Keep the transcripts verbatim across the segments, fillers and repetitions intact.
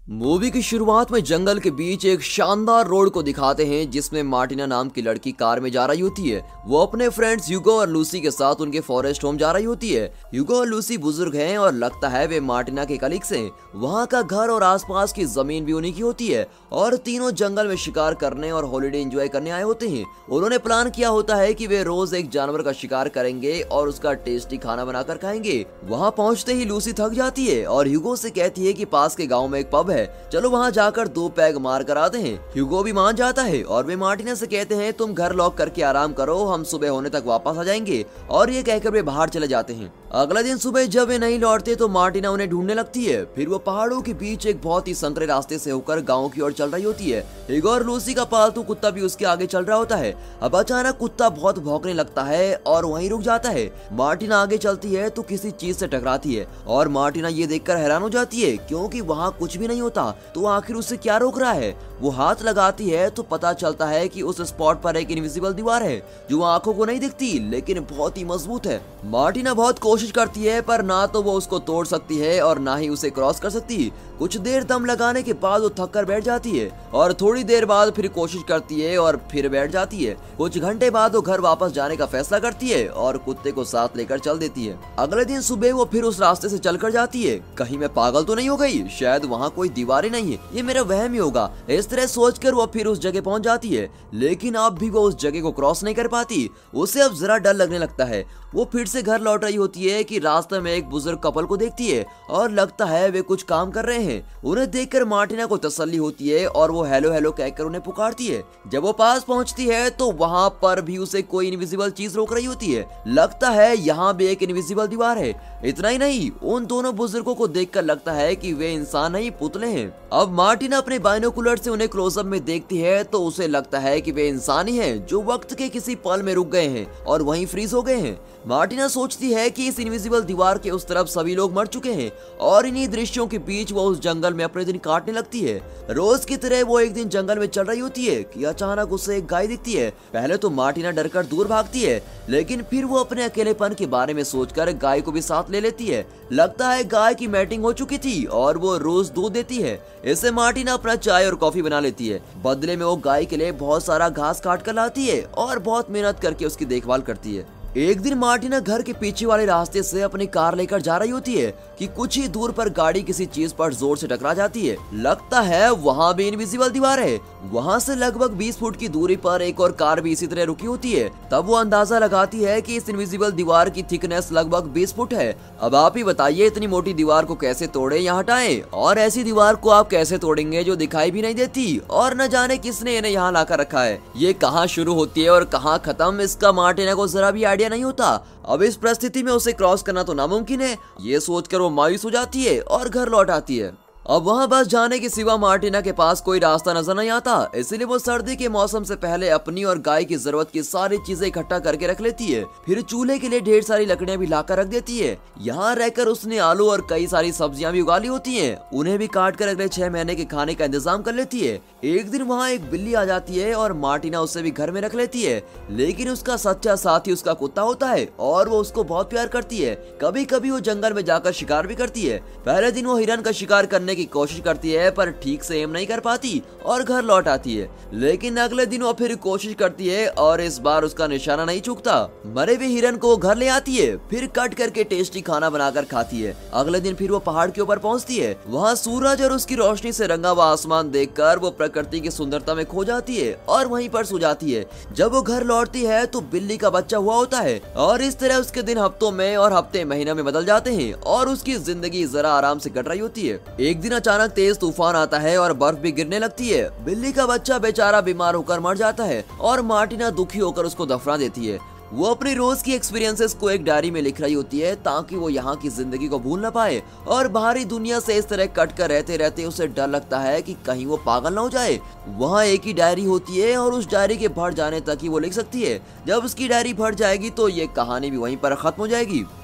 Movie की शुरुआत में जंगल के बीच एक शानदार रोड को दिखाते हैं जिसमें मार्टिना नाम की लड़की कार में जा रही होती है। वो अपने फ्रेंड्स ह्यूगो और लूसी के साथ उनके फॉरेस्ट होम जा रही होती है। ह्यूगो और लूसी बुजुर्ग हैं और लगता है वे मार्टिना के कलीग्स हैं। वहाँ का घर और आसपास की जमीन भी उन्हीं की होती है और तीनों जंगल में शिकार करने और हॉलिडे एंजॉय करने आए होते हैं। उन्होंने प्लान किया होता है कि वे रोज एक जानवर का शिकार करेंगे और उसका टेस्टी खाना बनाकर खाएंगे। वहाँ पहुँचते ही लूसी थक जाती है और ह्यूगो से कहती है कि पास के गाँव में एक पब है, चलो वहाँ जाकर दो पैग मार कर आते हैं। ह्यूगो भी मान जाता है और वे मार्टिना से कहते हैं तुम घर लॉक करके आराम करो, हम सुबह होने तक वापस आ जाएंगे। और ये कहकर वे बाहर चले जाते हैं। अगले दिन सुबह जब वे नहीं लौटते तो मार्टिना उन्हें ढूंढने लगती है। फिर वो पहाड़ों के बीच एक बहुत ही संकरे रास्ते से होकर गाँव की ओर चल रही होती है। ह्यूगो और लूसी का पालतू कुत्ता भी उसके आगे चल रहा होता है। अब अचानक कुत्ता बहुत भौंकने लगता है और वहीं रुक जाता है। मार्टिना आगे चलती है तो किसी चीज से टकराती है और मार्टिना ये देखकर हैरान हो जाती है क्योंकि वहाँ कुछ भी नहीं होता। तो आखिर उसे क्या रोक रहा है? वो हाथ लगाती है तो पता चलता है कि उस स्पॉट पर एक इनविजिबल दीवार है जो आंखों को नहीं दिखती लेकिन बहुत ही मजबूत है। मार्टिना बहुत कोशिश करती है पर ना तो वो उसको तोड़ सकती है और ना ही उसे क्रॉस कर सकती। कुछ देर दम लगाने के बाद वो थक कर बैठ जाती है और थोड़ी देर बाद फिर कोशिश करती है और फिर बैठ जाती है। कुछ घंटे बाद वो घर वापस जाने का फैसला करती है और कुत्ते को साथ लेकर चल देती है। अगले दिन सुबह वो फिर उस रास्ते से चलकर जाती है। कहीं मैं पागल तो नहीं हो गई? शायद वहाँ कोई दीवार ही नहीं है, ये मेरा वहम ही होगा। इस तरह सोचकर वो फिर उस जगह पहुंच जाती है लेकिन अब भी वो उस जगह को क्रॉस नहीं कर पाती। उसे अब जरा डर लगने लगता है। वो फिर से घर लौट रही होती है कि रास्ते में एक बुजुर्ग कपल को देखती है और लगता है वे कुछ काम कर रहे हैं। उन्हें देखकर मार्टिना को तसल्ली होती है और वो हेलो हेलो कहकर उन्हें पुकारती है। जब वो पास पहुंचती है तो वहां पर भी उसे कोई इनविजिबल चीज रोक रही होती है। लगता है यहाँ भी एक इनविजिबल दीवार है। इतना ही नहीं, उन दोनों बुजुर्गों को देखकर लगता है कि वे इंसान नहीं पुतले हैं। अब मार्टिना अपने बाइनोकुलर से उन्हें क्लोजअप में देखती है तो उसे लगता है कि वे इंसान ही हैं जो वक्त के किसी पल में रुक गए हैं और वहीं फ्रीज हो गए हैं। मार्टिना सोचती है कि इस इनविजिबल दीवार के उस तरफ सभी लोग मर चुके हैं और इन्हीं दृश्यों के बीच वो उस जंगल में अपने दिन काटने लगती है। रोज की तरह वो एक दिन जंगल में चल रही होती है कि अचानक उसे एक गाय दिखती है। पहले तो मार्टिना डरकर दूर भागती है लेकिन फिर वो अपने अकेलेपन के बारे में सोचकर गाय को भी साथ ले लेती है। लगता है गाय की मैटिंग हो चुकी थी और वो रोज दूध देती है। इससे मार्टिना अपना चाय और कॉफी बना लेती है। बदले में वो गाय के लिए बहुत सारा घास काट कर लाती है और बहुत मेहनत करके उसकी देखभाल करती है। एक दिन मार्टिना घर के पीछे वाले रास्ते से अपनी कार लेकर जा रही होती है कि कुछ ही दूर पर गाड़ी किसी चीज पर जोर से टकरा जाती है। लगता है वहाँ भी इनविजिबल दीवार है। वहाँ से लगभग बीस फुट की दूरी पर एक और कार भी इसी तरह रुकी होती है। तब वो अंदाजा लगाती है कि इस इनविजिबल दीवार की थिकनेस लगभग बीस फुट है। अब आप ही बताइए इतनी मोटी दीवार को कैसे तोड़े या हटाएं? और ऐसी दीवार को आप कैसे तोड़ेंगे जो दिखाई भी नहीं देती और न जाने किसने इन्हें यहाँ लाकर रखा है? ये कहाँ शुरू होती है और कहाँ खत्म, इसका मार्टिना को जरा भी आइडिया नहीं होता। अब इस परिस्थिति में उसे क्रॉस करना तो नामुमकिन है। ये सोचकर वो मायूस हो जाती है और घर लौट आती है। अब वहाँ बस जाने के सिवा मार्टिना के पास कोई रास्ता नजर नहीं आता, इसलिए वो सर्दी के मौसम से पहले अपनी और गाय की जरूरत की सारी चीजें इकट्ठा करके रख लेती है। फिर चूल्हे के लिए ढेर सारी लकड़ियां भी लाकर रख देती है। यहाँ रहकर उसने आलू और कई सारी सब्जियां भी उगा ली होती हैं। उन्हें भी काट कर अगले छह महीने के खाने का इंतजाम कर लेती है। एक दिन वहाँ एक बिल्ली आ जाती है और मार्टिना उसे भी घर में रख लेती है लेकिन उसका सच्चा साथी उसका कुत्ता होता है और वो उसको बहुत प्यार करती है। कभी कभी वो जंगल में जाकर शिकार भी करती है। पहले दिन वो हिरन का शिकार करने की कोशिश करती है पर ठीक से एम नहीं कर पाती और घर लौट आती है। लेकिन अगले दिन वो फिर कोशिश करती है और इस बार उसका निशाना नहीं चूकता। मरे हुए हिरन को घर ले आती है, फिर कट करके टेस्टी खाना बनाकर खाती है। अगले दिन फिर वो पहाड़ के ऊपर पहुंचती है। वहाँ सूरज और उसकी रोशनी से रंगा हुआ आसमान देखकर वो प्रकृति की सुंदरता में खो जाती है और वहीं पर सो जाती है। जब वो घर लौटती है तो बिल्ली का बच्चा हुआ होता है और इस तरह उसके दिन हफ्तों में और हफ्ते महीनों में बदल जाते हैं और उसकी जिंदगी जरा आराम से कट रही होती है। एक दिन अचानक तेज तूफान आता है और बर्फ भी गिरने लगती है। बिल्ली का बच्चा बेचारा बीमार होकर मर जाता है और मार्टिना दुखी होकर उसको दफना देती है। वो अपनी रोज की एक्सपीरियंसेस को एक डायरी में लिख रही होती है ताकि वो यहाँ की जिंदगी को भूल ना पाए और बाहरी दुनिया से इस तरह कट कर रहते रहते उसे डर लगता है कि कहीं वो पागल ना हो जाए। वहाँ एक ही डायरी होती है और उस डायरी के भर जाने तक ही वो लिख सकती है। जब उसकी डायरी भर जाएगी तो ये कहानी भी वहीं पर खत्म हो जाएगी।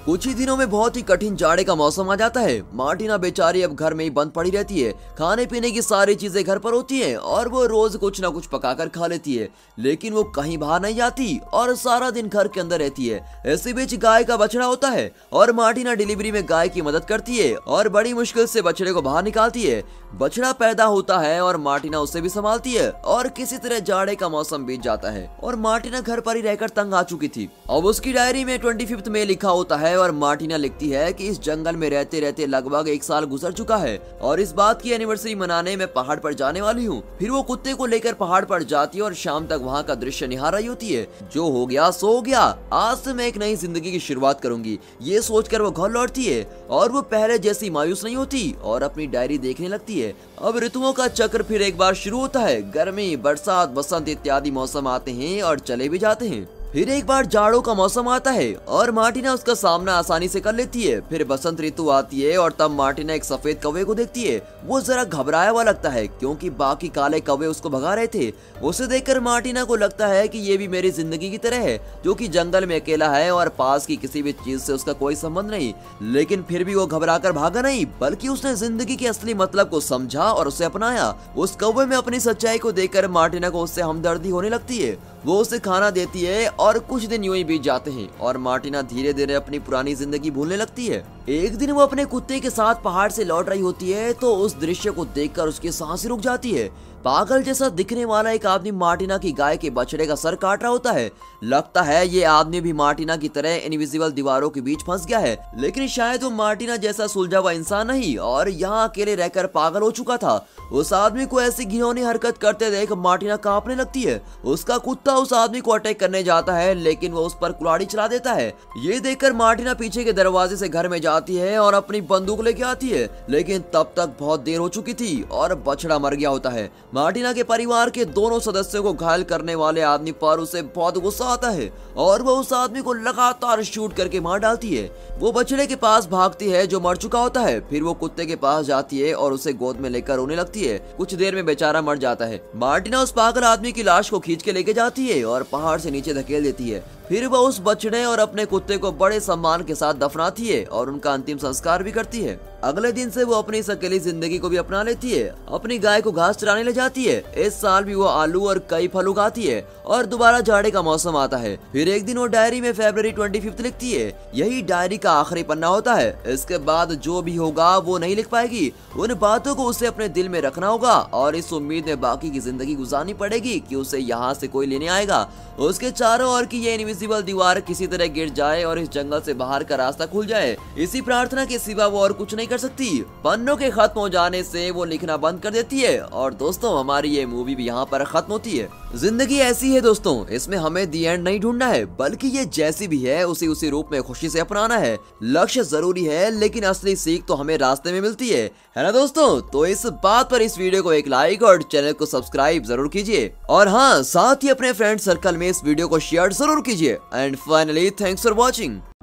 कुछ ही दिनों में बहुत ही कठिन जाड़े का मौसम आ जाता है। मार्टिना बेचारी अब घर में ही बंद पड़ी रहती है। खाने पीने की सारी चीजें घर पर होती हैं और वो रोज कुछ ना कुछ पकाकर खा लेती है, लेकिन वो कहीं बाहर नहीं जाती और सारा दिन घर के अंदर रहती है। इसी बीच गाय का बछड़ा होता है और मार्टिना डिलीवरी में गाय की मदद करती है और बड़ी मुश्किल से बछड़े को बाहर निकालती है। बछड़ा पैदा होता है और मार्टिना उसे भी संभालती है और किसी तरह जाड़े का मौसम बीत जाता है और मार्टिना घर पर ही रहकर तंग आ चुकी थी। अब उसकी डायरी में ट्वेंटी फिफ्थ में लिखा होता है और मार्टिना लिखती है कि इस जंगल में रहते रहते लगभग एक साल गुजर चुका है और इस बात की एनिवर्सरी मनाने मैं पहाड़ पर जाने वाली हूँ। फिर वो कुत्ते को लेकर पहाड़ पर जाती है और शाम तक वहाँ का दृश्य निहार रही होती है। जो हो गया सो हो गया, आज से मैं एक नई जिंदगी की शुरुआत करूंगी, ये सोचकर वो घर लौटती है और वो पहले जैसी मायूस नहीं होती और अपनी डायरी देखने लगती है। अब ऋतुओं का चक्र फिर एक बार शुरू होता है। गर्मी, बरसात, बसंत इत्यादि मौसम आते हैं और चले भी जाते हैं। फिर एक बार जाड़ों का मौसम आता है और मार्टिना उसका सामना आसानी से कर लेती है। फिर बसंत ऋतु आती है और तब मार्टिना एक सफेद कौवे को देखती है। वो जरा घबराया हुआ लगता है क्योंकि बाकी काले कौवे उसको भगा रहे थे। उसे देखकर मार्टिना को लगता है कि ये भी मेरी जिंदगी की तरह है, जो कि जंगल में अकेला है और पास की किसी भी चीज से उसका कोई संबंध नहीं। लेकिन फिर भी वो घबराकर भागा नहीं, बल्कि उसने जिंदगी के असली मतलब को समझा और उसे अपनाया। उस कौवे में अपनी सच्चाई को देखकर मार्टिना को उससे हमदर्दी होने लगती है। वो उसे खाना देती है और कुछ दिन यूं ही बीत जाते हैं और मार्टिना धीरे धीरे अपनी पुरानी जिंदगी भूलने लगती है। एक दिन वो अपने कुत्ते के साथ पहाड़ से लौट रही होती है तो उस दृश्य को देखकर उसकी सांसें रुक जाती है। पागल जैसा दिखने वाला एक आदमी मार्टिना की गाय के बछड़े का सर काट रहा होता है। लगता है ये आदमी भी मार्टिना की तरह इनविजिबल दीवारों के बीच फंस गया है, लेकिन शायद वो मार्टिना जैसा सुलझा हुआ इंसान नहीं और यहाँ अकेले रहकर पागल हो चुका था। उस आदमी को ऐसी घिनौनी हरकत करते देख मार्टिना कांपने लगती है। उसका कुत्ता उस आदमी को अटैक करने जाता है, लेकिन वो उस पर कुल्हाड़ी चला देता है। ये देखकर मार्टिना पीछे के दरवाजे से घर में जाती है और अपनी बंदूक लेके आती है, लेकिन तब तक बहुत देर हो चुकी थी और बछड़ा मर गया होता है। मार्टिना के परिवार के दोनों सदस्यों को घायल करने वाले आदमी पर उसे बहुत गुस्सा आता है और वो उस आदमी को लगातार शूट करके मार डालती है। वो बछड़े के पास भागती है जो मर चुका होता है। फिर वो कुत्ते के पास जाती है और उसे गोद में लेकर रोने लगती है। कुछ देर में बेचारा मर जाता है। मार्टिना उस पागल आदमी की लाश को खींच के लेके जाती है और पहाड़ से नीचे धकेल देती है। फिर वह उस बछड़े और अपने कुत्ते को बड़े सम्मान के साथ दफनाती है और उनका अंतिम संस्कार भी करती है। अगले दिन से वो अपनी इस अकेली जिंदगी को भी अपना लेती है। अपनी गाय को घास चराने ले जाती है। इस साल भी वो आलू और कई फल उगाती है और दोबारा जाड़े का मौसम आता है। फिर एक दिन वो डायरी में फरवरी ट्वेंटी फिफ्थ लिखती है। यही डायरी का आखिरी पन्ना होता है। इसके बाद जो भी होगा वो नहीं लिख पाएगी। उन बातों को उसे अपने दिल में रखना होगा और इस उम्मीद में बाकी की जिंदगी गुजारनी पड़ेगी कि उसे यहाँ से कोई लेने आएगा। उसके चारों ओर की ये इनविजिबल दीवार किसी तरह गिर जाए और इस जंगल से बाहर का रास्ता खुल जाए। इसी प्रार्थना के सिवा वो और कुछ नहीं कर सकती। पन्नों के खत्म हो जाने से वो लिखना बंद कर देती है और दोस्तों हमारी ये मूवी भी यहाँ पर खत्म होती है। जिंदगी ऐसी है दोस्तों, इसमें हमें दी एंड नहीं ढूंढना है, बल्कि ये जैसी भी है उसी उसी रूप में खुशी से अपनाना है। लक्ष्य जरूरी है लेकिन असली सीख तो हमें रास्ते में मिलती है, है ना दोस्तों। तो इस बात पर इस वीडियो को एक लाइक और चैनल को सब्सक्राइब जरूर कीजिए और हाँ साथ ही अपने फ्रेंड सर्कल में इस वीडियो को शेयर जरूर कीजिए। And finally thanks for watching.